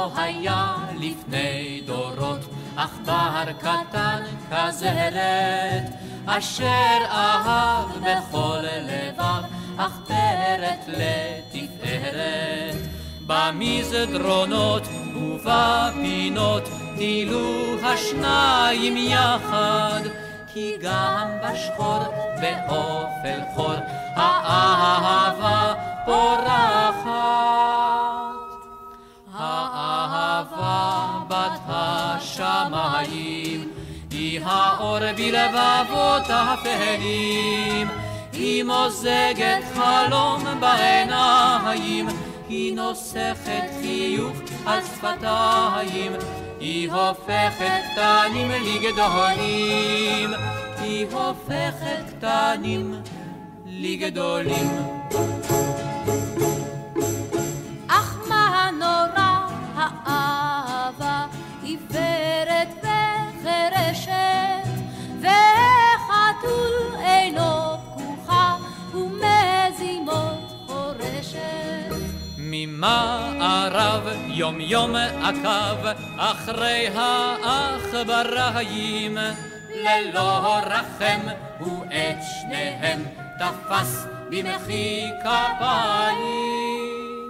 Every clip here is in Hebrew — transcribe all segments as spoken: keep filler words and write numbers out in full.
לא היה לפני דורות עכבר קטן כזרת, אשר אהב בכל לבב עכברת לתפארת. במסדרונות ובפינות טילו השניים יחד, כי גם בשחור באופל חור האהבה פורחת. האהבה בת השמיים היא האור בלבבות האפלים, היא מוזגת חלום בעיניים, היא נוסכת חיוך על שפתיים, היא הופכת קטנים לגדולים, היא הופכת קטנים לגדולים. אך מה נורא האהבה עיוורת וחרשת, וחתול אינו פקוחה ומזימות חורשת. ממערב יום יום עקב אחרי העכבריים, ללא רחם הוא את שניהם תפס במחי כפיים.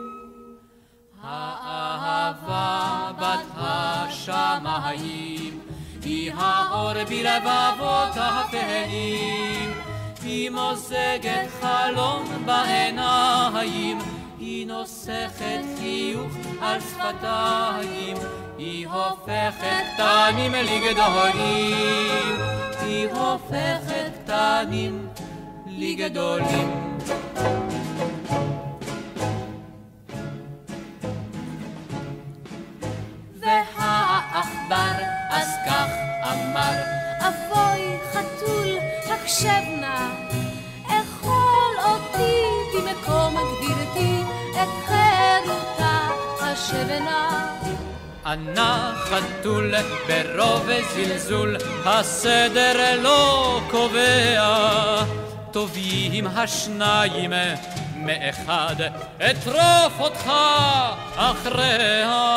האהבה בת השמיים היא האור בלבבות האפלים, היא מוזגת חלום בעיניים, היא נוסכת חיוך על שפתיים, היא הופכת קטנים לגדולים, היא הופכת קטנים לגדולים. והעכבר אז כך אמר, אבוי חתול הקשב נא, אכול אותי במקום גבירתי, את חירותה השבנה. ענה חתול ברוב זלזול, הסדר לא קובע, טובים השניים מאחד, אטרוף אותך אחריה.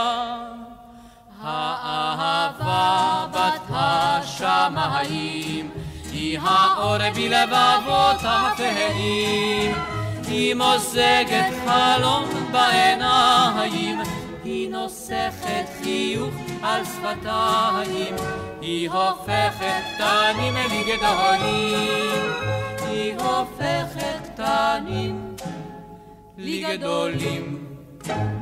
האהבה בת השמיים היא האור בלבבות האפלים, היא מוזגת חלום בעיניים, היא נוסכת חיוך על שפתיים, היא הופכת קטנים לגדולים, היא הופכת קטנים לגדולים.